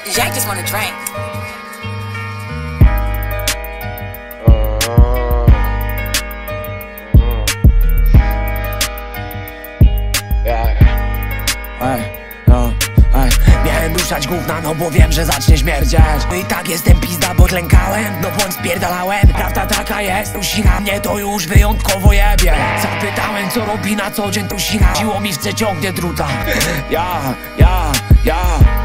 Cause Jack just wanna drink. Miałem duszać gówna, no bo wiem, że zacznie śmierdzieć. No i tak jestem pizda, bo klękałem, no bądź spierdalałem. Prawda taka jest, tusina mnie to już wyjątkowo jebie. Zapytałem, co robi na co dzień tusina. Siło mi w ciągnie druta. Ja